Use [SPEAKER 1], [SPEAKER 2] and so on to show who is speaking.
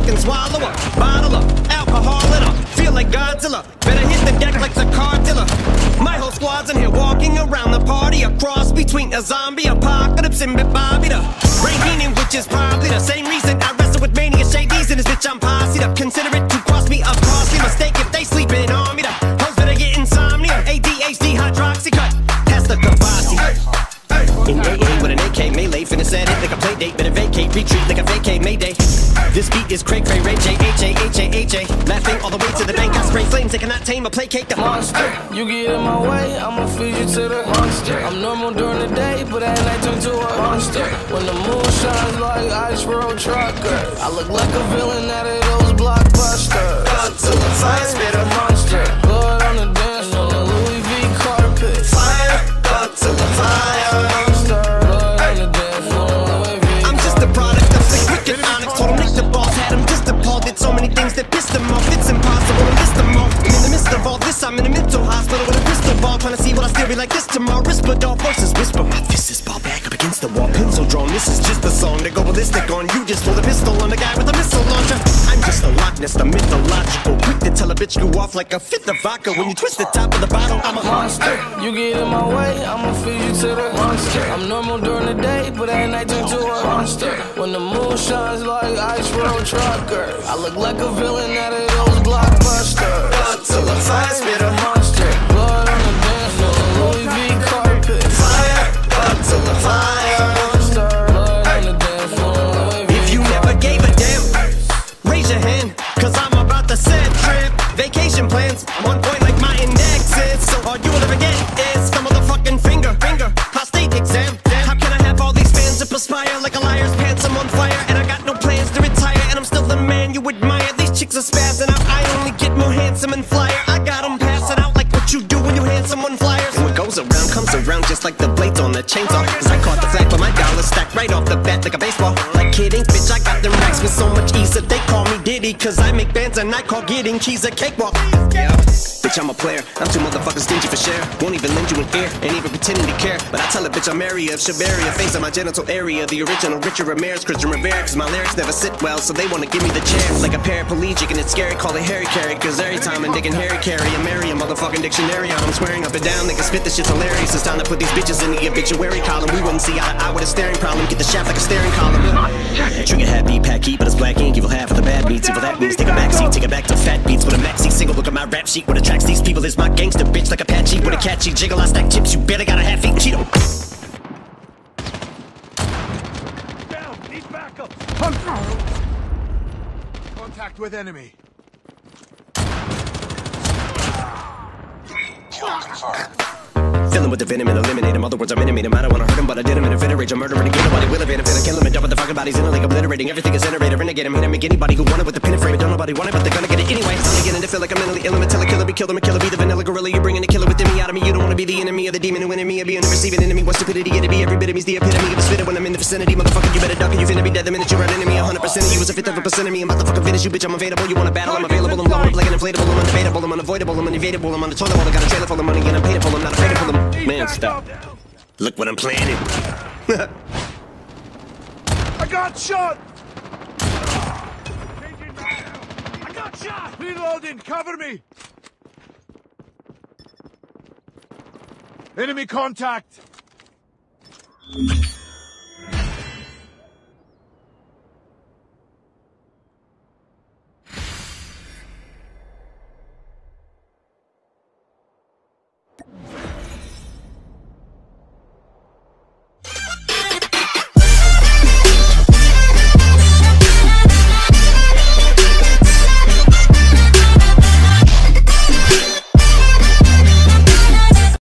[SPEAKER 1] fucking swallow up, bottle up, alcohol in her. Feel like Godzilla, better hit the deck like the car dealer. My whole squad's in here walking around the party, a cross between a zombie apocalypse and Bobby the Brain Heenan, which is probably the same reason I wrestle with mania shades in this bitch. I'm posse'd up. Consider it to cost me a costly mistake if they sleeping on me. The hoes better get insomnia, ADHD, hydroxy cut, pass the Kavasi. In AA with an AK melee, finna set it like a play date, better vacate, retreat like a vacate Mayday. This beat is cray cray, Ray J, H-A-H-A-H-A. Laughing all the way to the bank, I spray flames, they cannot tame or placate the monster.
[SPEAKER 2] You get in my way, I'ma feed you to the monster. I'm normal during the day, but at night turn to a monster. When the moon shines like Ice Road Trucker, I look like a villain out of those blockbusters.
[SPEAKER 1] Gun to the fire, spit a monster.
[SPEAKER 2] Blood on the dance floor, the Louis V carpet.
[SPEAKER 1] Fire, gun to the fire. So many things that pissed them off, it's impossible to list them all. I'm in the midst of all this, I'm in a mental hospital with a crystal ball, trying to see what I still be like this tomorrow. Rispadol voices whisper, my fist is ball back up against the wall, pencil drawn. This is just a song to go ballistic on. You just pull the pistol on the guy with a missile launcher. I'm just a Loch Ness, the mythological, quick to tell a bitch you off like a fifth of vodka. When you twist the top of the bottle, I'm a monster.
[SPEAKER 2] You get in my way, I'ma feed you to the monster. I'm normal during the day, but at night turn to a monster. When the moon shines like Ice Road Trucker, I look like a villain out of those blockbusters.
[SPEAKER 1] Gun to the fire, spit a
[SPEAKER 2] monster. Blood on the dance floor, Louis V carpet.
[SPEAKER 1] Fire, gun to the fire.
[SPEAKER 2] Blood on the dance floor, Louis V.
[SPEAKER 1] If you never gave a damn, raise your hand, cause I'm about to set trip. Vacation plans, I'm on point like my index is. So all you will ever get is some motherfucking finger. Prostate exam. How can I have all these fans that perspire like a liar's pants? I'm on fire and I got no plans to retire, and I'm still the man you admire. These chicks are spazzing out, I only get more handsome and flyer. I got them passing out like what you do when you hand someone flyers. And what goes around comes around just like the blades on the chainsaw. Cause I caught the flag, but my dollar stacked right off the bat like a baseball. Like kidding, bitch, I got them racks with so much ease that they call me Diddy. Cause I make bands and I call getting keys a cakewalk. Yeah, bitch, I'm a player, I'm too motherfucking stingy for share. Won't even lend you an ear, ain't even pretending to care. But I tell a bitch I'm area of Shabaria, face on my genital area. The original Richard Ramirez, Christian Rivera. Cause my lyrics never sit well, so they wanna give me the chance. Like a paraplegic and it's scary, call it Harry Carry. Cause every time I'm digging Harry Carry, I marry a motherfucking dictionary. I'm swearing up and down, they can spit, this shit's hilarious. It's time to put these bitches in the obituary column. We wouldn't see eye to eye with a staring problem. Get the shaft like a staring column. Trigger happy, pack heat, but it's black ink. Evil half of the bad beats, evil that means take a backseat. Take it back to fat beats with a maxi single. Look at my rap sheet, what attracts these people is my gangster bitch like Apache. With a catchy jiggle, I stack chips, you better got a half-eat Cheeto.
[SPEAKER 3] Down, need backup. Contact with enemy.
[SPEAKER 1] Fill him with the venom and eliminate him. Other words, I'm intimate him. I don't wanna hurt him, but I did him in a fit of rage. I'm murdering again, nobody will evade him. Finna kill him and dump the fucking bodies in a lake, obliterating. Everything is iterator, renegade him, hit him, make anybody who want it with the pin and frame. Don't nobody want it, but they're gonna get it anyway. I'm beginning to feel like I'm mentally ill. I'm a killer, be killer, be the vanilla gorilla. You're bringing the killer within me out of me. You don't wanna be the enemy of the demon who enemy of being the receiving enemy. What stupidity it'd be, every bit of me's the epitome of a spitter when I'm in the vicinity. Motherfucker, you better duck or you finna be dead the minute you're an enemy. 100% of you is a fifth of a percent of me. I'm about to fucking finish you, bitch. I'm available. You wanna battle? I'm available. I'm blowing up like an inflatable. I'm undebatable. I'm unavoidable. I'm unevadable. I'm on the toilet while I got a trailer full of money and I'm paid to pull. I'm not afraid to pull them. Man, stop. Look what I'm planning.
[SPEAKER 3] I got shot! I got shot! Reloading, cover me! Enemy contact!